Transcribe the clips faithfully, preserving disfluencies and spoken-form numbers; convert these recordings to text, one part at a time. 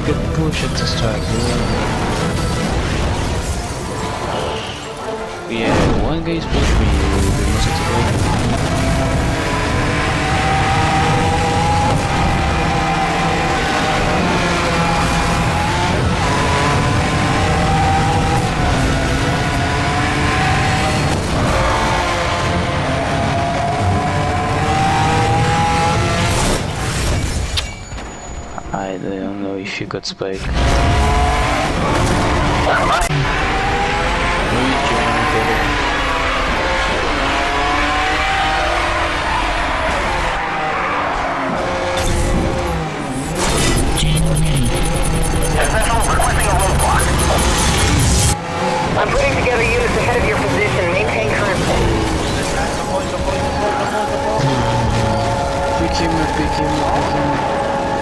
get push at the start. Yeah, one guy is pushing me, we must have I don't know if you got spike. I'm putting together units ahead of your position. Maintain current. Pick him up, pick him up, pick him up.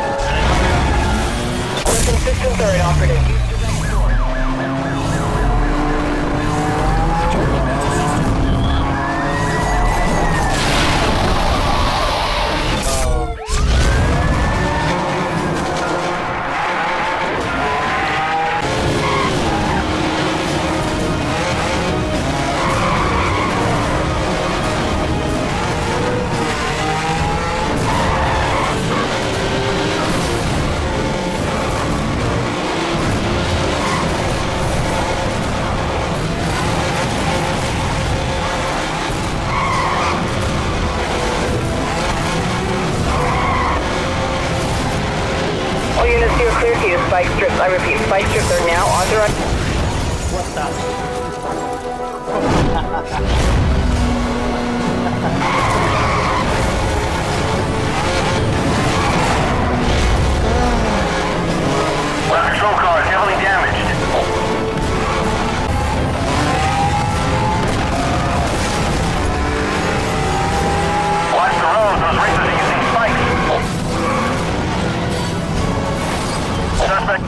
Weapon system third operative. Spike strips, I repeat, spike strips are now authorized. What the? Well, control car is heavily damaged. Watch the road, those racers are using spikes. Suspect.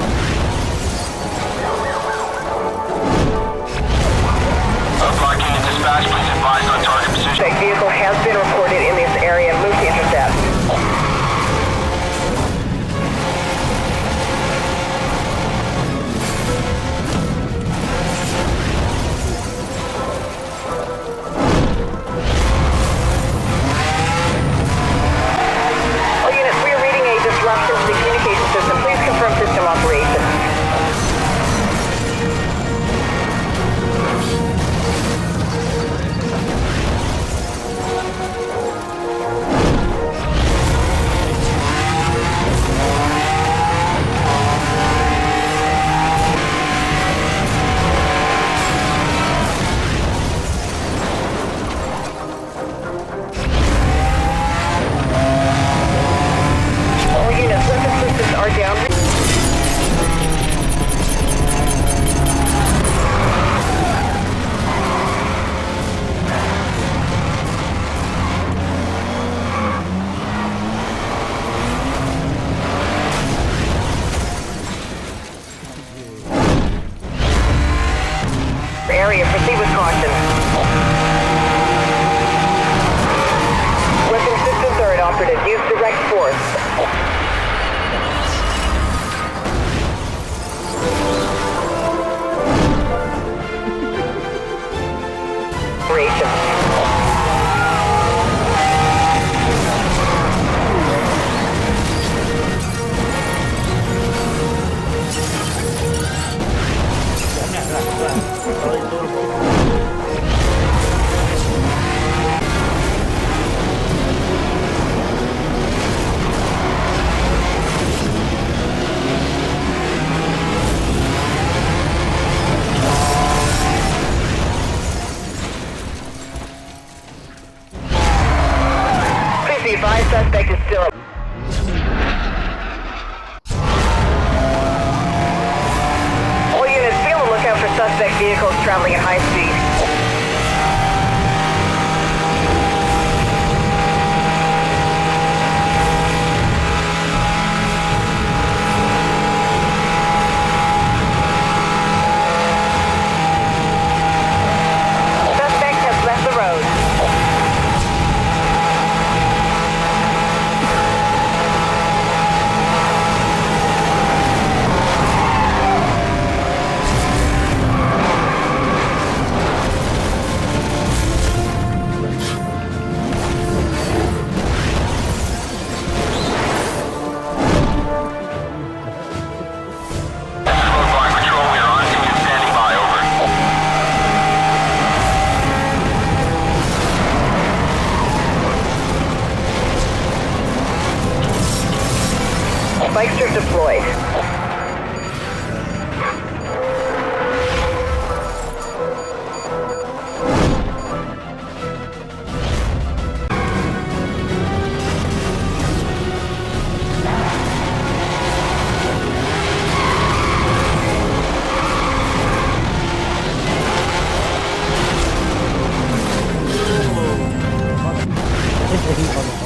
Blocking and dispatch, please advise on target position. Suspect vehicle has been reported in this area. Move to intercept. All units, we are reading a disruption to the communication system. Please confirm system operation. All units, weapon systems are down. Area, proceed with caution. Weapon system third operative, use direct force. Operation. Please be advised, suspect is still up. All units, be on the lookout for suspect vehicles traveling at high speed. Suspect has left the road. Spike strip deployed. Ito yung